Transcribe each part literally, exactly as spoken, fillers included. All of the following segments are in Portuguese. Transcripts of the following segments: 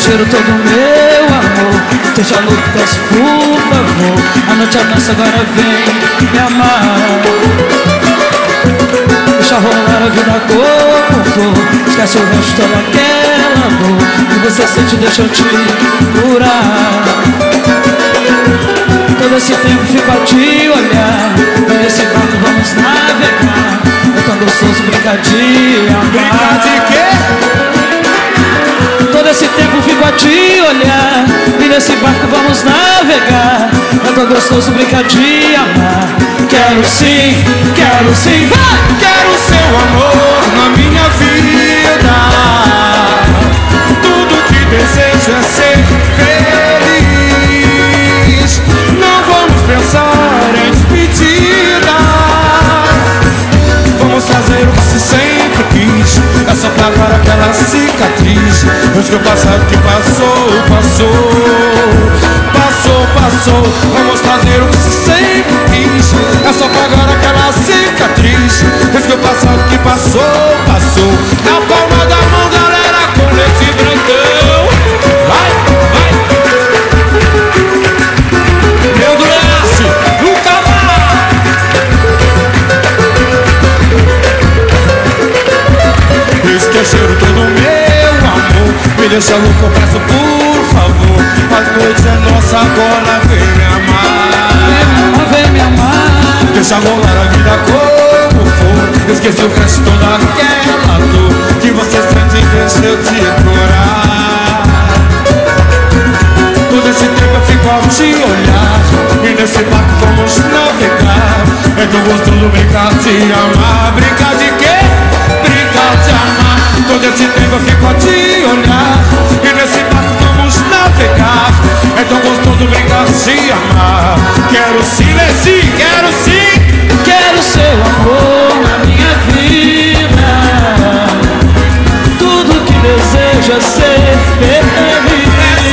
cheiro todo meu amor, esteja louco, peço por favor. A noite avança, agora vem me amar. Deixa rolar a vida como for, esquece o resto daquela dor que você sente, deixa eu te curar. Todo esse tempo fico a te olhar, nesse barco vamos navegar. É tão gostoso brincar de amar. Brincar de quê? Todo esse tempo fico a te olhar, e nesse barco vamos navegar. É tão gostoso brincar de amar. Quero sim, quero sim, vai! Quero seu amor na minha vida. Tudo que desejo é ser feliz. Não vamos pensar em despedida. Vamos fazer o que se sempre quis. É só pagar aquela cicatriz. Mas que o passado que passou, passou. Passou, passou. Vamos fazer o que se sempre quis. É só pagar aquela cicatriz. Mas que o passado que passou, passou. Na palma da mão, galera, com esse brandão. Vai, vai. Meu do Leste, nunca mais. Esse que é cheiro todo meu amor, me deixa louco, peço por favor. A noite é nossa, agora vem me amar. Vem me amar. Deixa rolar a vida como for. Esqueci o resto daquela dor que você sente, deixa eu te curar. Todo esse tempo eu fico a te olhar, e nesse barco vamos navegar. É tão gostoso brincar de amar. Brincar de quê? Brincar de amar. Todo esse tempo eu fico a te olhar, e nesse barco vamos navegar. É tão gostoso brincar de amar. Quero sim, Leci, quero sim. Quero seu amor na minha vida. Tudo que desejo é ser feliz.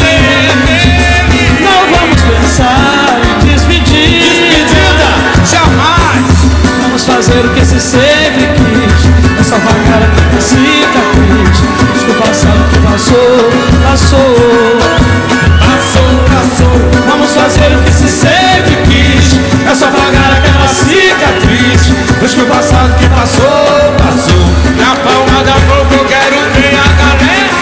Não vamos pensar em despedir. Despedida, jamais. Vamos fazer o que se sempre quis. É só pagar aquela cicatriz. Diz que o passado que passou, passou. Passou, passou. Vamos fazer o que se sempre quis. É só pagar aquela cicatriz. Diz que o passado que passou, passou. Na palma da mão que eu quero ver a galera.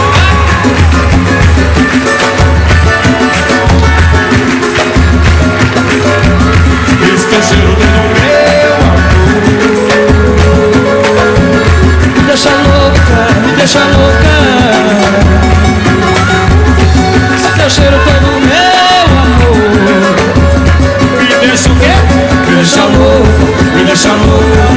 Esse que é cheiro do meu amor. Me deixa louca, me deixa louca. Esse teu cheiro todo meu amor. Me deixa o quê? Me deixa louca, Me deixa louco.